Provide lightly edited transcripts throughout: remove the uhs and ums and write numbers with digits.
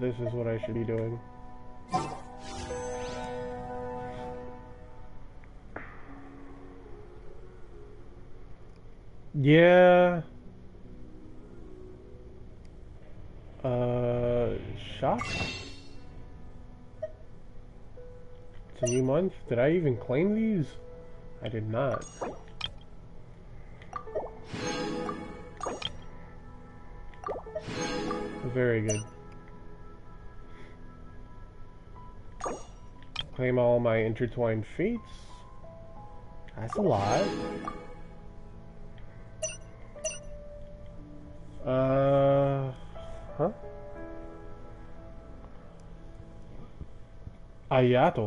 this is what I should be doing. Yeah. Shop? It's a new month. Did I even claim these? I did not. Very good. Claim all my intertwined fates. That's a lot. Huh? Ayato.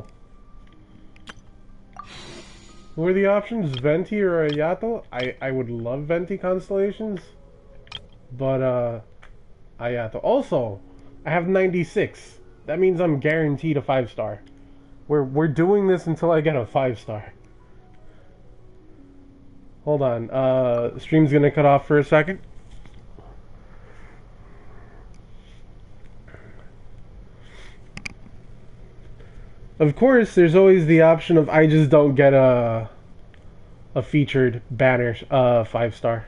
What are the options? Venti or Ayato? I would love Venti constellations. But, Ayato. Also, I have 96. That means I'm guaranteed a 5-star. We're doing this until I get a 5-star. Hold on. The stream's gonna cut off for a second. Of course, there's always the option of I just don't get a featured banner 5-star.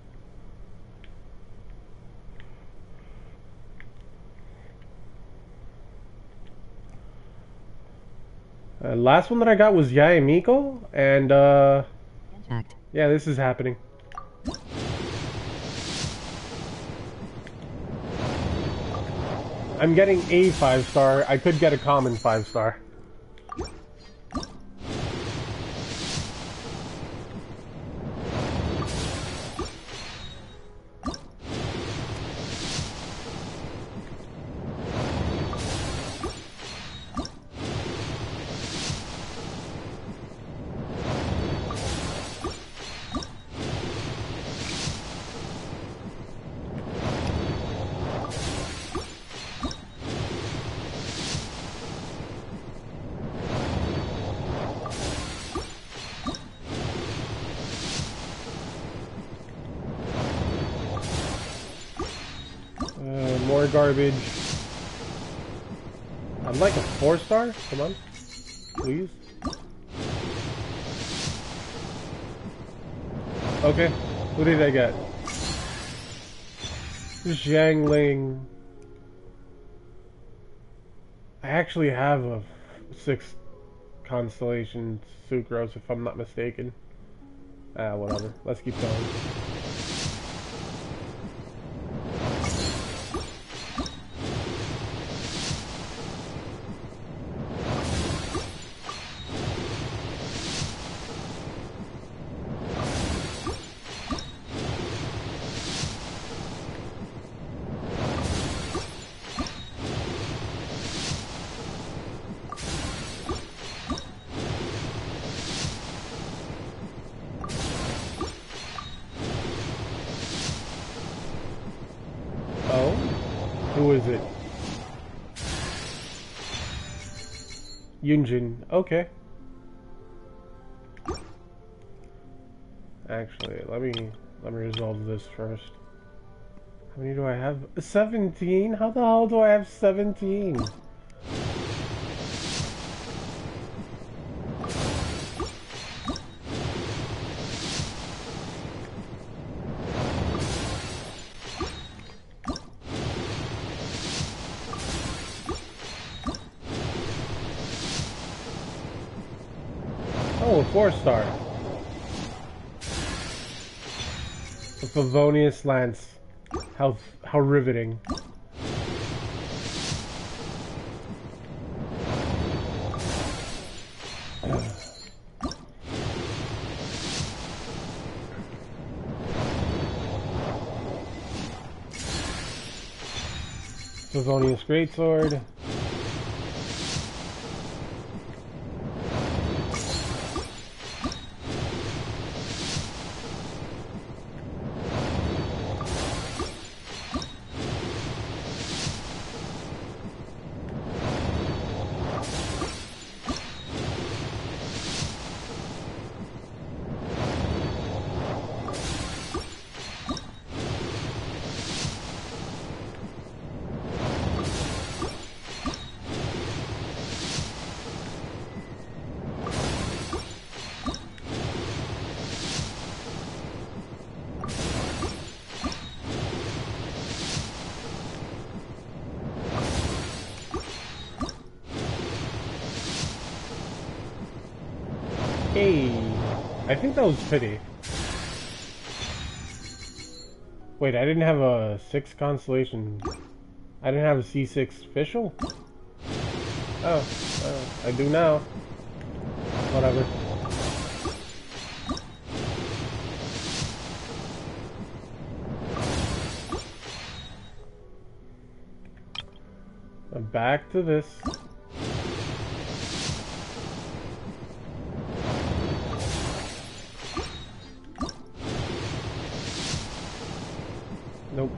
Last one that I got was Yaemiko, and yeah, this is happening. I'm getting a 5-star. I could get a common 5-star. More garbage. I'd like a 4-star. Come on. Please. Okay. Who did I get? Zhangling. I actually have a 6 constellation Sucrose if I'm not mistaken. Whatever. Let's keep going. Who is it? Yunjin. Okay. Actually, let me resolve this first. How many do I have? 17? How the hell do I have 17? Oh, a 4-star. The Favonius Lance. How riveting. Favonius Greatsword. Hey, I think that was pity. Wait, I didn't have a 6 constellation. I didn't have a C6 official? Oh, I do now. Whatever. Back to this. Nope.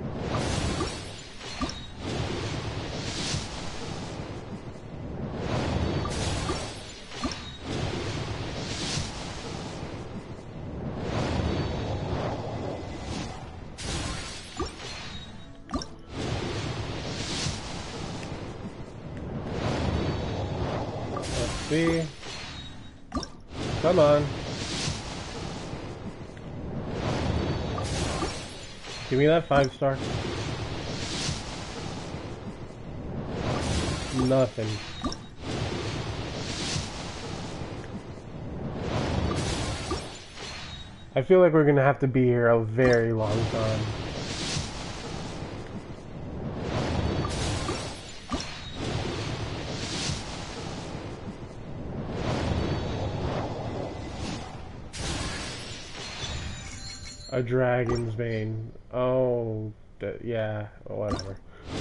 Let's see. Come on. Give me that 5-star. Nothing. I feel like we're gonna have to be here a very long time. A dragon's bane. Oh, yeah, whatever.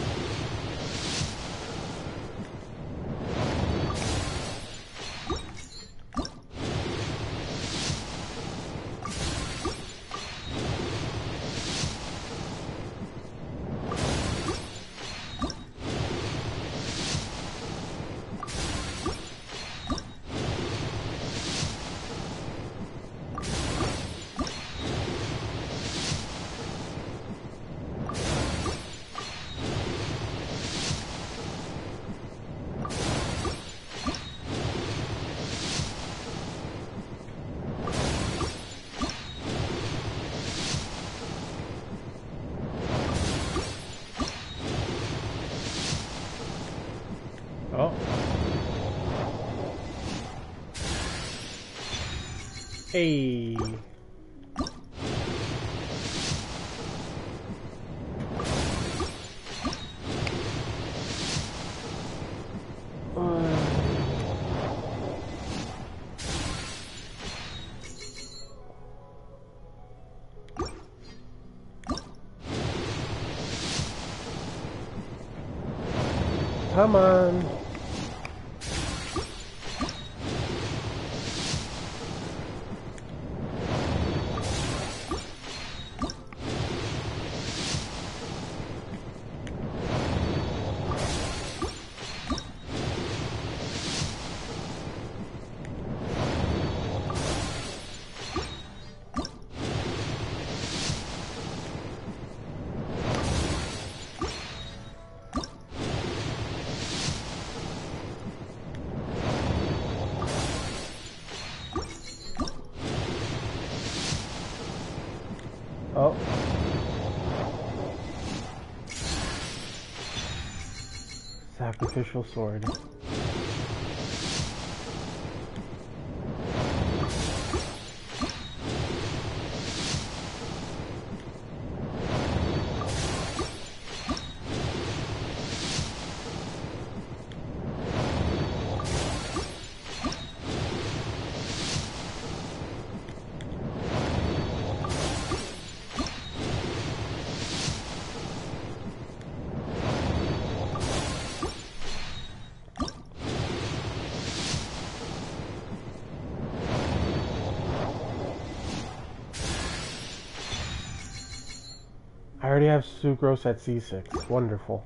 Oh. Hey. Come on. Oh. Sacrificial sword. I already have Sucrose at C6. Wonderful.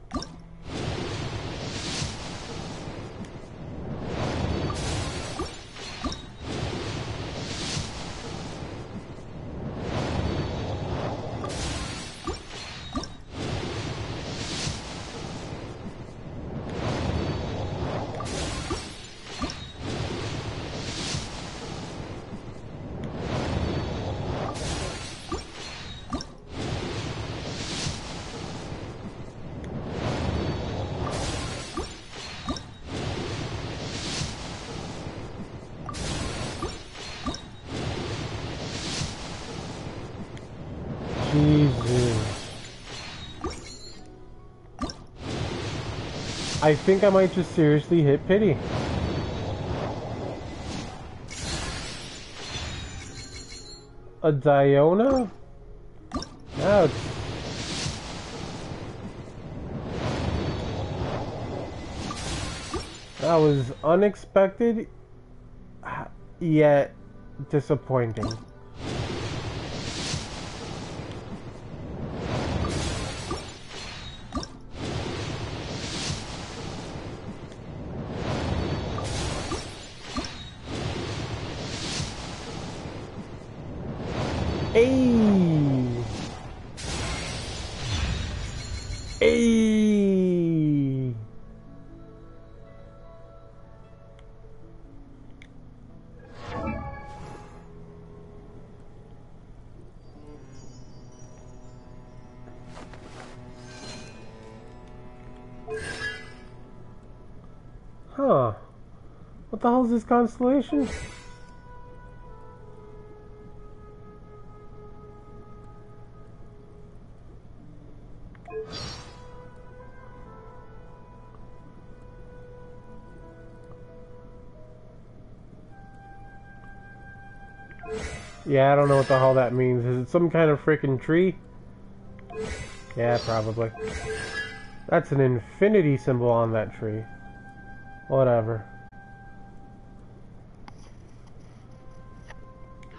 Jesus. I think I might just seriously hit pity. A Diona? Ouch. That was unexpected, yet disappointing. Ayy! Ayy! Huh. What the hell is this constellation? Yeah, I don't know what the hell that means. Is it some kind of freaking tree? Yeah, probably. That's an infinity symbol on that tree. Whatever.